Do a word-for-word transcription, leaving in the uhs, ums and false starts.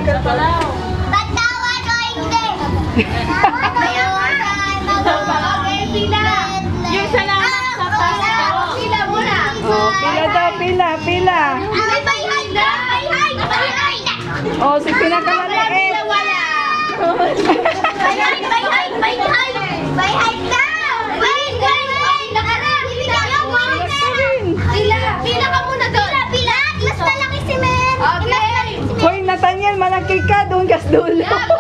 Tatawan o hindi? Pila. Yung salamat sa Pasko. Pila muna. Oh, pila daw, pila, pila. Ay, may hide na! May hide! May hide! Oh, si pinakamaliit. Wala! May hide! May hide! May hide! May hide na! Wait! Wait! Wait! Nakarap! Pila! Pila! Pila ka muna doon! Pila! Pila! Mas malaki si Men! Okay! Hoy, Nathaniel, malaki ka. Doon kas dulo.